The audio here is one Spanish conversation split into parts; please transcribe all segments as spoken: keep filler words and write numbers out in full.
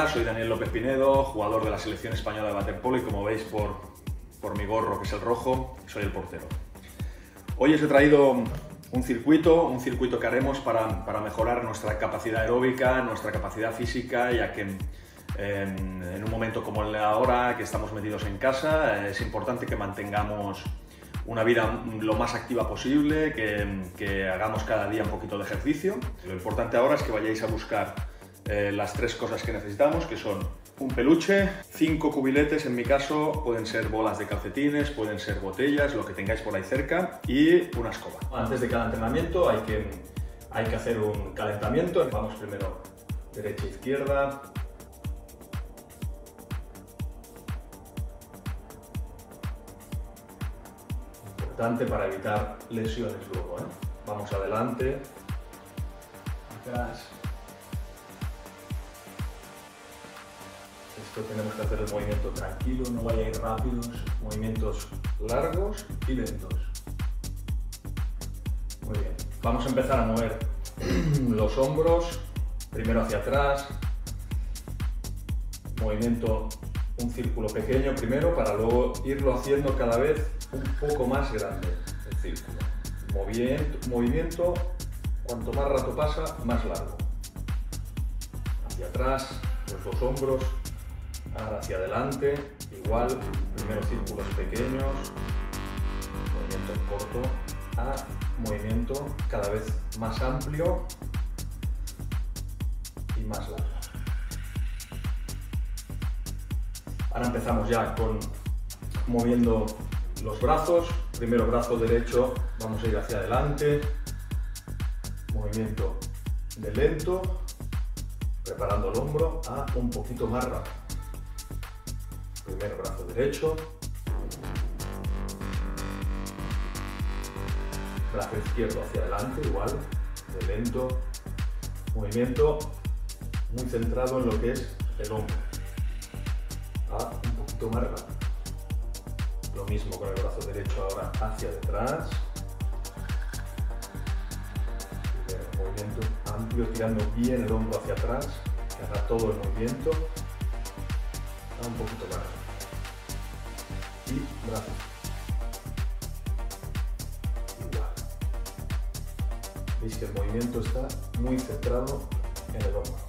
Hola, soy Daniel López Pinedo, jugador de la selección española de waterpolo y como veis por, por mi gorro, que es el rojo, soy el portero. Hoy os he traído un circuito, un circuito que haremos para, para mejorar nuestra capacidad aeróbica, nuestra capacidad física, ya que en, en un momento como el de ahora, que estamos metidos en casa, es importante que mantengamos una vida lo más activa posible, que, que hagamos cada día un poquito de ejercicio. Lo importante ahora es que vayáis a buscar eh, las tres cosas que necesitamos, que son un peluche, cinco cubiletes, en mi caso pueden ser bolas de calcetines, pueden ser botellas, lo que tengáis por ahí cerca, y una escoba. Antes de cada entrenamiento hay que, hay que hacer un calentamiento. Vamos primero derecha, izquierda. Importante para evitar lesiones luego, ¿eh? Vamos adelante, atrás. Esto tenemos que hacer el movimiento tranquilo, no vaya a ir rápidos, movimientos largos y lentos. Muy bien, vamos a empezar a mover los hombros, primero hacia atrás, movimiento, un círculo pequeño primero para luego irlo haciendo cada vez un poco más grande el círculo. Movimiento, movimiento, cuanto más rato pasa, más largo. Hacia atrás, los dos hombros, ahora hacia adelante, igual, primero círculos pequeños, movimiento corto, a movimiento cada vez más amplio y más largo. Ahora empezamos ya con moviendo los brazos. Primero brazo derecho, vamos a ir hacia adelante, movimiento de lento, preparando el hombro a un poquito más rápido. Primero brazo derecho, brazo izquierdo hacia adelante, igual, de lento, movimiento muy centrado en lo que es el hombro, a un poquito más rápido. Lo mismo con el brazo derecho ahora hacia detrás. Primero, movimiento amplio, tirando bien el hombro hacia atrás, que haga todo el movimiento. A un poquito más. Y brazo. Igual. Veis que el movimiento está muy centrado en el hombro.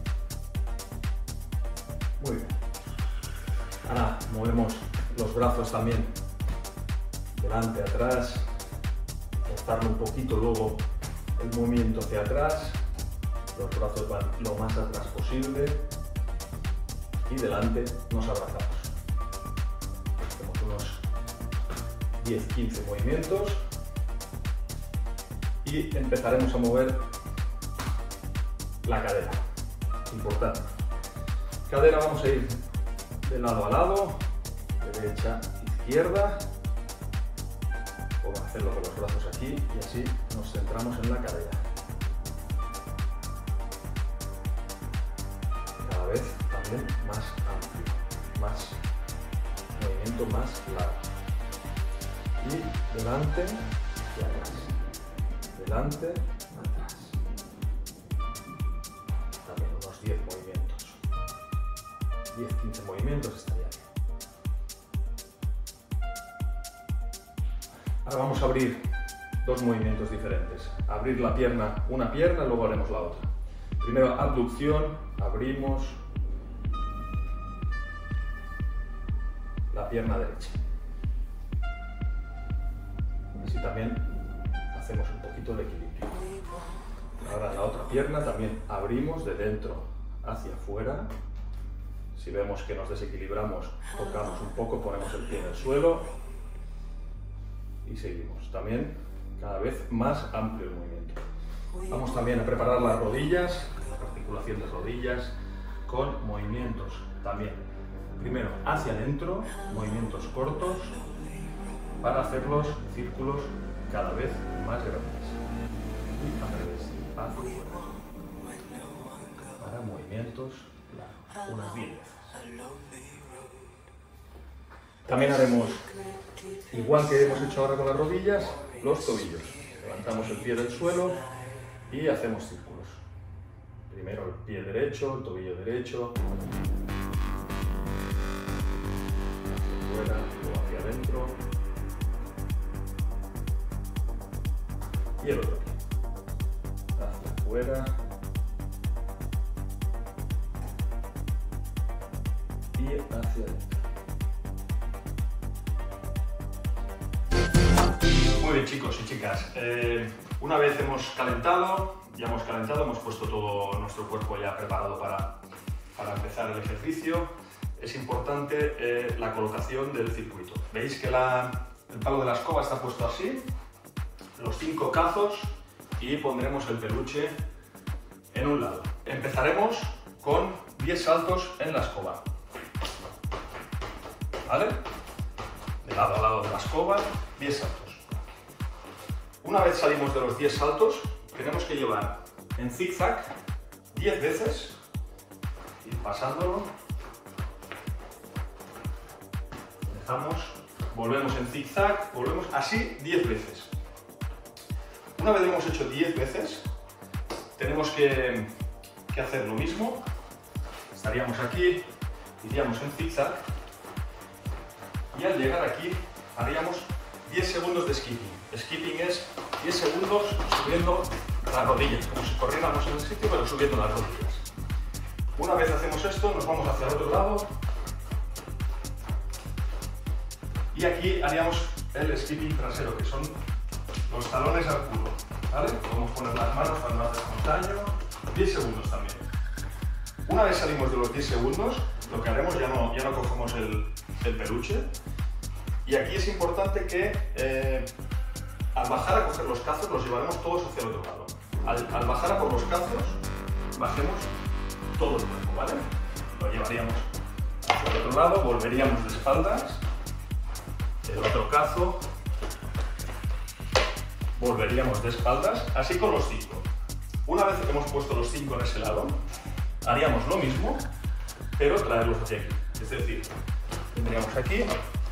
Muy bien. Ahora movemos los brazos también delante, atrás, forzarlo un poquito luego el movimiento hacia atrás, los brazos van lo más atrás posible y delante nos abrazamos. Hacemos unos diez a quince movimientos y empezaremos a mover la cadera. Importante. Cadera vamos a ir de lado a lado, derecha, izquierda, o hacerlo con los brazos aquí y así nos centramos en la cadera. Cada vez también más amplio, más movimiento más largo. Y delante y atrás, delante, atrás. También unos diez movimientos, diez a quince movimientos estaría bien. Ahora vamos a abrir dos movimientos diferentes. Abrir la pierna, una pierna, luego haremos la otra. Primero abducción, abrimos la pierna derecha. Así también hacemos un poquito de equilibrio. Ahora la otra pierna también abrimos de dentro hacia afuera. Si vemos que nos desequilibramos, tocamos un poco, ponemos el pie en el suelo. Y seguimos, también cada vez más amplio el movimiento. Vamos también a preparar las rodillas, la articulación de rodillas, con movimientos también. Primero hacia adentro, movimientos cortos, para hacer los círculos cada vez más grandes. Y al revés, hacia afuera. Para movimientos largos, unas diez veces. También haremos, igual que hemos hecho ahora con las rodillas, los tobillos. Levantamos el pie del suelo y hacemos círculos. Primero el pie derecho, el tobillo derecho, hacia afuera, luego hacia adentro, y el otro pie, hacia afuera y hacia adentro. Muy bien, chicos y chicas, eh, una vez hemos calentado, ya hemos calentado, hemos puesto todo nuestro cuerpo ya preparado para, para empezar el ejercicio, es importante eh, la colocación del circuito. Veis que la, el palo de la escoba está puesto así, los cinco cazos, y pondremos el peluche en un lado. Empezaremos con diez saltos en la escoba, ¿vale? De lado a lado de la escoba, diez saltos. Una vez salimos de los diez saltos, tenemos que llevar en zigzag diez veces, ir pasándolo, dejamos, volvemos en zigzag, volvemos así diez veces. Una vez hemos hecho diez veces, tenemos que, que hacer lo mismo, estaríamos aquí, iríamos en zigzag, y al llegar aquí haríamos diez segundos de skipping. Skipping es diez segundos subiendo las rodillas, como si corriéramos en el sitio, pero subiendo las rodillas. Una vez hacemos esto, nos vamos hacia el otro lado y aquí haríamos el skipping trasero, que son los talones al culo, ¿vale? Podemos poner las manos para no hacernos daño. diez segundos también. Una vez salimos de los diez segundos, lo que haremos, ya no, ya no cogemos el, el peluche, y aquí es importante que eh, al bajar a coger los cazos los llevaremos todos hacia el otro lado. Al, al bajar a por los cazos, bajemos todo el cuerpo, ¿vale? Lo llevaríamos hacia el otro lado, volveríamos de espaldas, el otro cazo, volveríamos de espaldas, así con los cinco. Una vez que hemos puesto los cinco en ese lado, haríamos lo mismo, pero traerlos hacia aquí. Es decir, tendríamos aquí,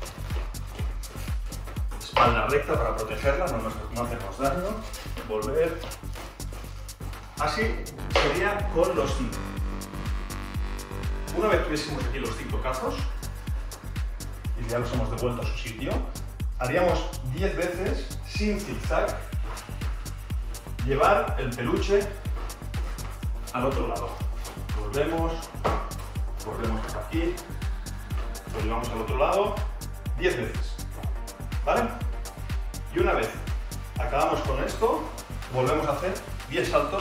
espalda recta para protegerla, no, nos, no hacernos daño, volver. Así sería con los cinco. Una vez tuviésemos aquí los cinco cazos, y ya los hemos devuelto a su sitio, haríamos diez veces sin zigzag, llevar el peluche al otro lado. Volvemos, volvemos por aquí, lo llevamos al otro lado, diez veces, ¿vale? Y una vez acabamos con esto, volvemos a hacer diez saltos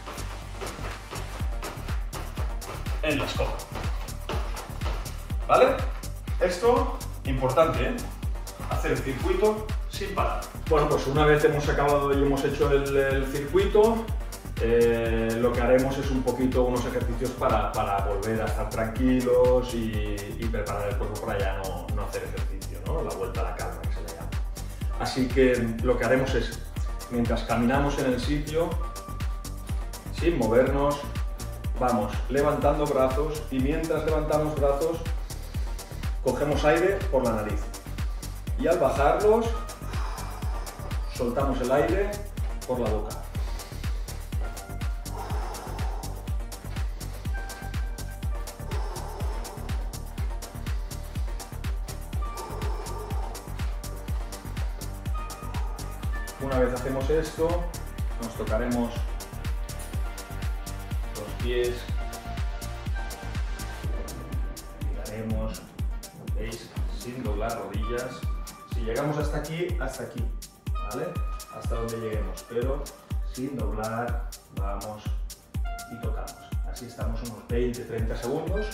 en la escoba, ¿vale? Esto, importante, ¿eh? Hacer el circuito sin parar. Bueno, pues una vez hemos acabado y hemos hecho el, el circuito, eh, lo que haremos es un poquito unos ejercicios para, para volver a estar tranquilos y, y preparar el cuerpo para ya no, no hacer ejercicio, ¿no? La vuelta a la calma, que se le llama. Así que lo que haremos es, mientras caminamos en el sitio, sin movernos, vamos levantando brazos, y mientras levantamos brazos, cogemos aire por la nariz. Y al bajarlos, soltamos el aire por la boca. Una vez hacemos esto, nos tocaremos los pies, miraremos, ¿veis? Sin doblar rodillas. Si llegamos hasta aquí, hasta aquí, ¿vale? Hasta donde lleguemos, pero sin doblar, vamos y tocamos. Así estamos unos veinte a treinta segundos.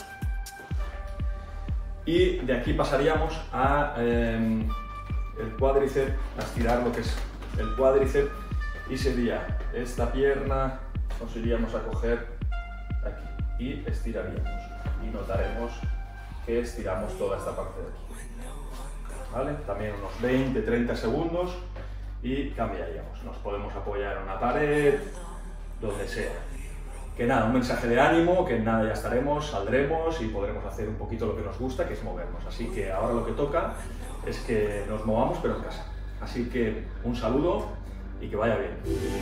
Y de aquí pasaríamos a eh, el cuádriceps, a estirar lo que es el cuádriceps, y sería esta pierna, nos iríamos a coger aquí y estiraríamos. Y notaremos que estiramos toda esta parte de aquí. ¿Vale? También unos veinte a treinta segundos y cambiaríamos. Nos podemos apoyar en una pared, donde sea. Que nada, un mensaje de ánimo, que nada, ya estaremos, saldremos y podremos hacer un poquito lo que nos gusta, que es movernos. Así que ahora lo que toca es que nos movamos, pero en casa. Así que un saludo y que vaya bien.